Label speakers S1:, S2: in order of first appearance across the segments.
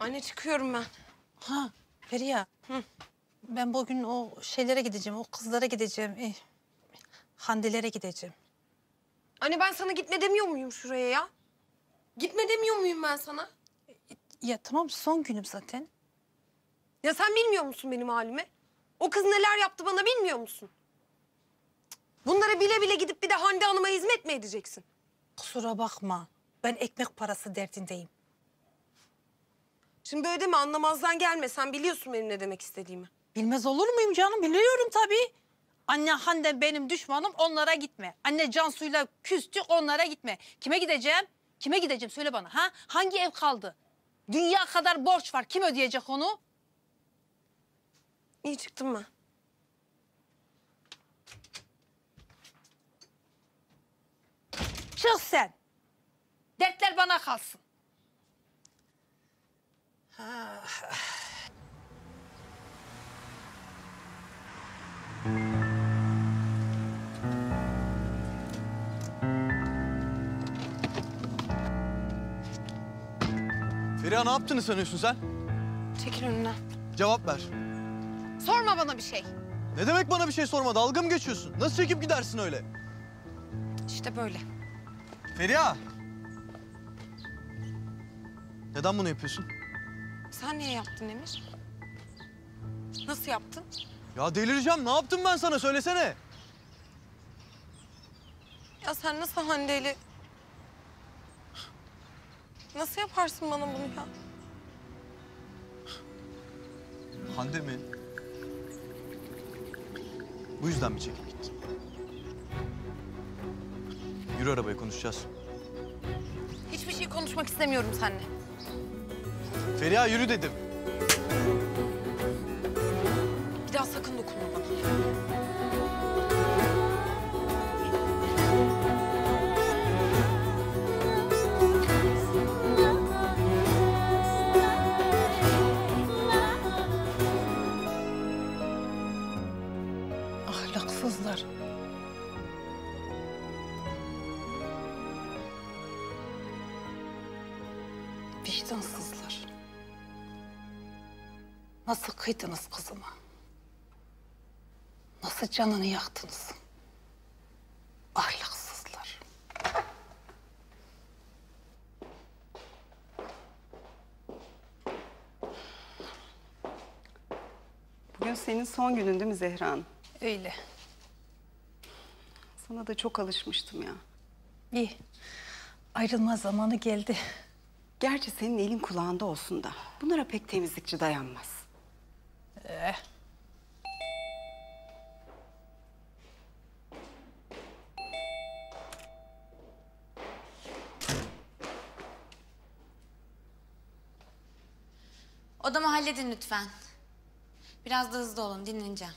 S1: Anne çıkıyorum ben.
S2: Ha Feriha.
S1: Hı.
S2: Ben bugün o şeylere gideceğim, o kızlara gideceğim. Handelere gideceğim.
S1: Anne ben sana gitme demiyor muyum şuraya ya? Gitme demiyor muyum ben sana?
S2: Ya tamam son günüm zaten.
S1: Ya sen bilmiyor musun benim halimi? O kız neler yaptı bana bilmiyor musun? Bunlara bile bile gidip bir de Hande Hanım'a hizmet mi edeceksin?
S2: Kusura bakma. Ben ekmek parası derdindeyim.
S1: Şimdi böyle deme, anlamazdan gelme. Sen biliyorsun benim ne demek istediğimi.
S2: Bilmez olur muyum canım? Biliyorum tabii. Anne Hande benim düşmanım, onlara gitme. Anne Cansu'yla küstük, onlara gitme. Kime gideceğim? Kime gideceğim söyle bana ha? Hangi ev kaldı? Dünya kadar borç var. Kim ödeyecek onu?
S1: İyi çıktım mı?
S2: Çık sen. Dertler bana kalsın.
S3: Feriha ne yaptığını sanıyorsun sen?
S1: Çekil önünden.
S3: Cevap ver.
S1: Sorma bana bir şey.
S3: Ne demek bana bir şey sorma? Dalga mı geçiyorsun? Nasıl çekip gidersin öyle?
S1: İşte böyle.
S3: Feriha! Neden bunu yapıyorsun?
S1: Sen niye yaptın Emir? Nasıl yaptın?
S3: Ya delireceğim. Ne yaptım ben sana? Söylesene.
S1: Ya sen nasıl Hande'yle... Nasıl yaparsın bana bunu ya?
S3: Hande mi? Bu yüzden mi çekip gittin? Yürü arabaya konuşacağız.
S1: Hiçbir şey konuşmak istemiyorum seninle.
S3: Feriha yürü dedim.
S1: Bir daha sakın dokunma bana.
S2: Ahlaksızlar. Vicdansızlar. Nasıl kıydınız kızıma? Nasıl canını yaktınız? Ahlaksızlar.
S4: Bugün senin son günün değil mi Zehra Hanım?
S2: Öyle.
S4: Sana da çok alışmıştım ya.
S2: İyi. Ayrılma zamanı geldi.
S4: Gerçi senin elin kulağında olsun da bunlara pek temizlikçi dayanmaz.
S5: Odamı halledin lütfen. Biraz da hızlı olun, dinleneceğim.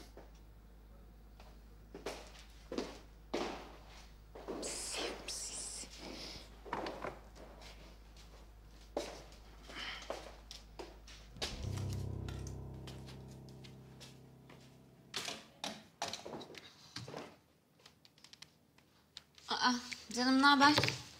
S5: Aa, canım ne haber?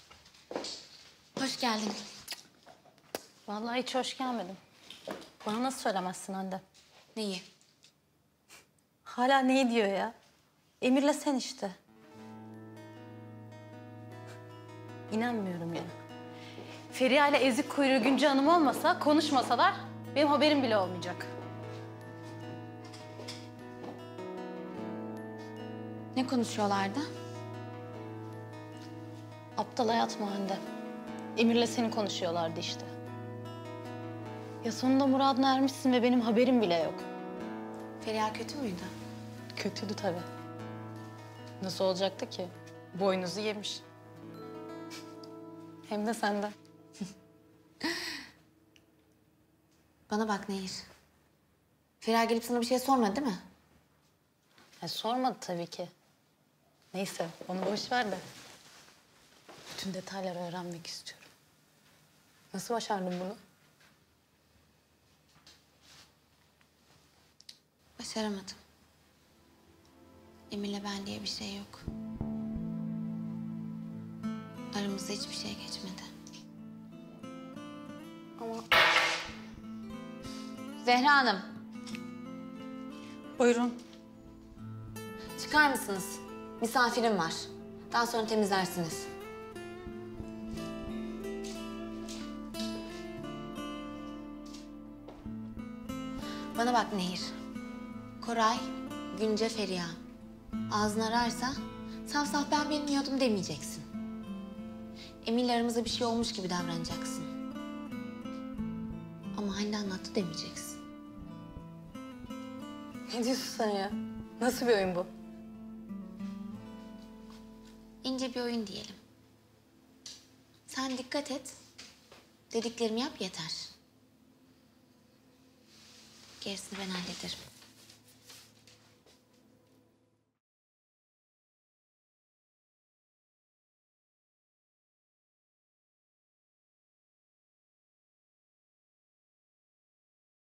S5: Hoş geldin.
S6: Vallahi hiç hoş gelmedim. Bana nasıl söylemezsin Hande?
S5: Neyi?
S6: Hala neyi diyor ya? Emir'le sen işte. İnanmıyorum ya. Feriha ile ezik kuyruğu Günce Hanım olmasa, konuşmasalar benim haberim bile olmayacak.
S5: Ne konuşuyorlardı?
S6: Aptal hayat mı Hande? Emir'le seni konuşuyorlardı işte. Ya sonunda muradına ermişsin ve benim haberim bile yok.
S5: Feriha kötü müydü?
S6: Kötüydü tabii. Nasıl olacaktı ki? Boynuzu yemiş. Hem de senden.
S5: Bana bak Nehir. Feriha gelip sana bir şey sormadı değil mi?
S6: Sormadı tabii ki. Neyse, onu boş ver de. Bütün detayları öğrenmek istiyorum. Nasıl başardın bunu?
S5: Başaramadım. Emir'le ben diye bir şey yok. Aramızda hiçbir şey geçmedi. Ama Zehra Hanım,
S2: Buyurun.
S5: çıkar mısınız? Misafirim var. Daha sonra temizlersiniz. Bana bak Nehir. Koray, Günce, Feriha. Ağzın ararsa saf saf ben bilmiyordum demeyeceksin. Emir'le aramızda bir şey olmuş gibi davranacaksın. Ama Hande anlattı demeyeceksin.
S6: Ne diyorsun sen ya? Nasıl bir oyun bu?
S5: İnce bir oyun diyelim. Sen dikkat et. Dediklerimi yap yeter. Gerisini ben hallederim.